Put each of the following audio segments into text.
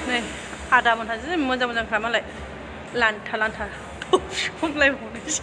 नै आदामोनहा जि मोजां मोजांखा मालाय लान्था लान्था थबसोमलायबावनोसो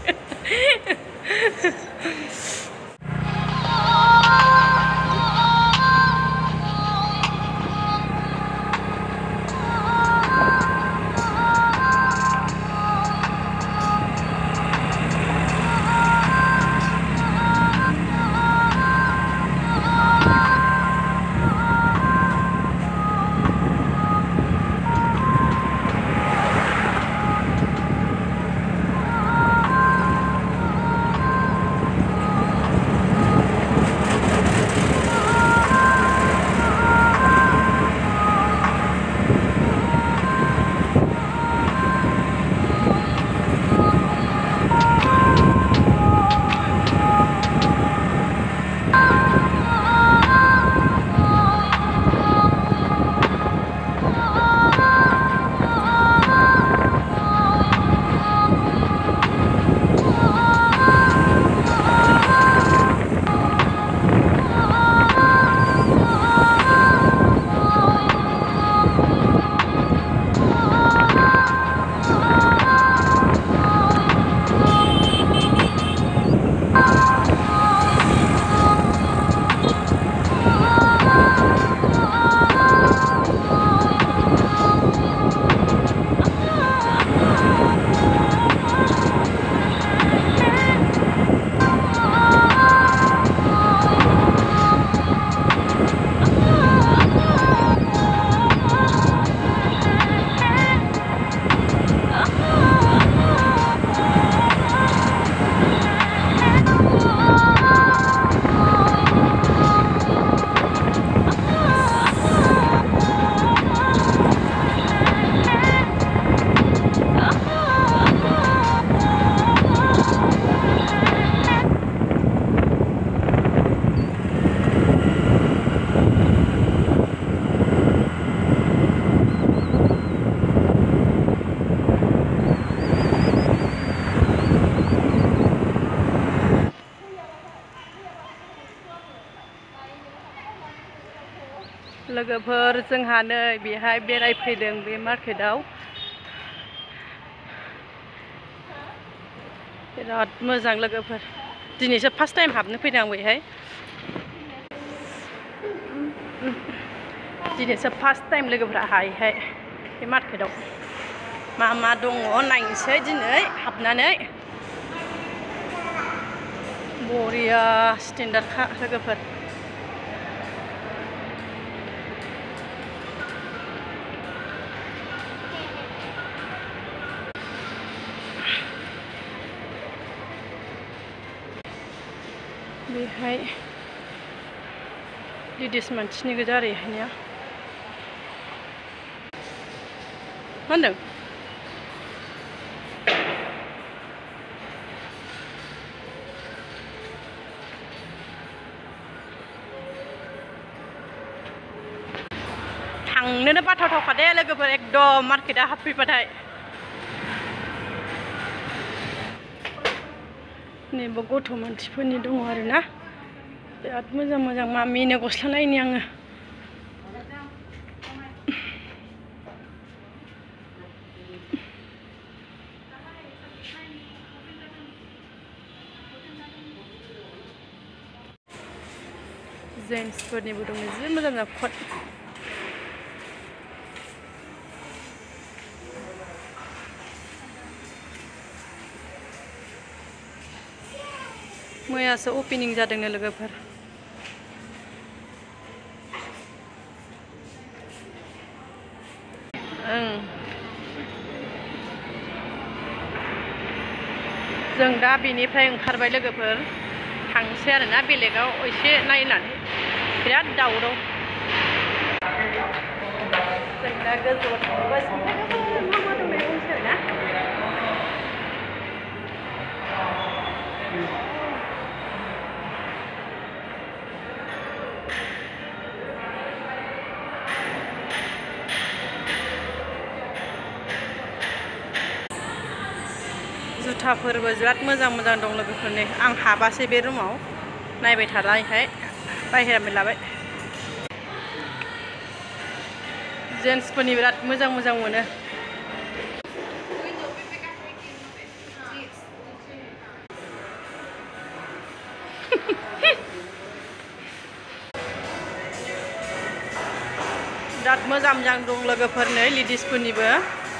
लोगोफोर जोंहा नै बेहाय बेरायफैदों बे मार्केटाव बिराद मोजां लोगोफोर दिनैसो फार्स्ट टाइम हाबनो फैदों आं बेहाय दिनैसो फार्स्ट टाइम लोगोफोरा हायहाय बे मार्केटाव मा मा दङ नायनोसै दिनै हाबनानै बरिया स्टेन्डार्डखा लोगोफोर बेहाय लेडिस मानसिनि गोजा आरो इहायनिया मा होनदों थांनोनो बाथावथावखा दे लोगोफोर एकदम मार्केटा हाबफैबाथाय नैबे गथ' मानसिफोरनि दङ आरोना बिराद मोजां मोजां मामिनो गस्ला नायनि आङो जेन्ट्सफोरनिबो दङ जि मोजां मोजां कट मैयासो अपेनिं जादोंनो लोगोफोर जों दा बेनिफ्राय ओंखारबाय लोगोफोर थांसै आरोना बेलेगाव एसे नायनानै बिराद दावराव जों दा गोजौआव थांगासिनो मा मा दं बेखौसो आरोना जुथाफोरबो बिराद मोजां मोजां दं लोगोफोरनि आं हाबासै बे रुमाव नायबाय थालायखाय बाहेरानिफ्राय लाबाय जेन्ट्सफोरनि बिराद मोजां मोजां मोनो बिराद मोजां मोजां दं लोगोफोरनो लेडिसफोरनिबो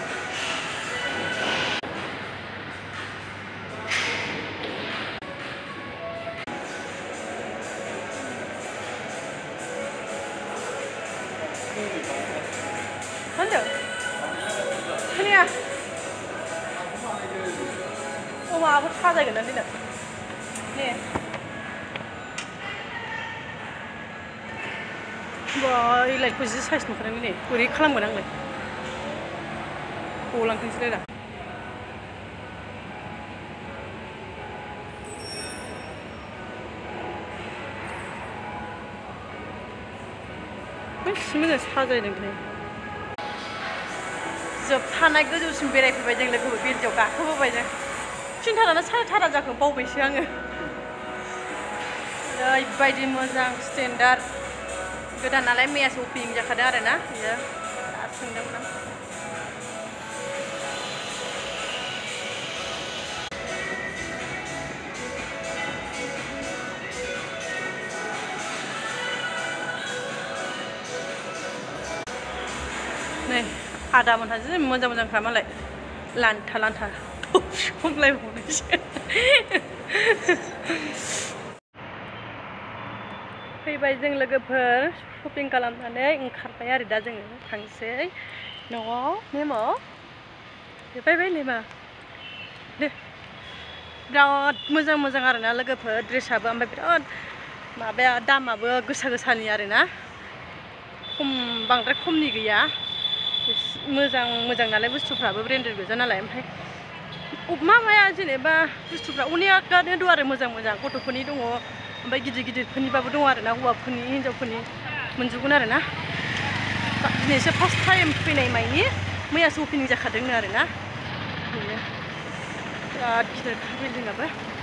Hello. Kenya. Oh, apa 사자이가 난리나. 네. 와, 이 라이프 진짜 사이즈 높으네. 우리 칼랑 뭐랑 래. 보랑 등실래라. 심은에 사자이는 그래. जोबथानाय गोजौसिम बेरायफैबाय जों लोगोफोर बिरजों गाखोबोबाय जों थिनथाराना सारायथारा जाखो बावबायसो आङो ओरैबायदि मोजां स्टेन्डार्ड गोदान नालाय मैयासो अपेनिं जाखादों आरोना बियो दा सोंदोंमोन आं नै आदा मोनहा जि मोजां मोजांखा मालाय लान्था लान्था थबसोमलायबावनायसो फैबाय जों लोगोफोर शपिं खालामनानै ओंखारबाय आरो दा जोङो थांसै न'आव नेमा फैबाय नेमा दे बिराद मोजां मोजां आरोना लोगोफोर ड्रेसाबो ओमफ्राय बिराद माबाया दामाबो गोसा गोसानि आरोना खम बांद्राय खमनि गैया मोजां मोजां नालाय बुस्थुफ्राबो ब्रेन्डेड गोजा नालाय ओमफ्राय माबाया जेनेबा बुस्थुफ्रा अनेकानो दं आरो मोजां मोजां गथ'फोरनि दङ ओमफ्राय गिदिर गिदिरफोरनिबाबो दङ आरोना हौवाफोरनि हिन्जावफोरनि मोनजोबगोन आरोना दिनैसो फार्स्ट टाइम फैनाय मायनि मैयासो अपेनिं जाखादोंनो आरोना बिराद गिदिर बिल्डिंआबो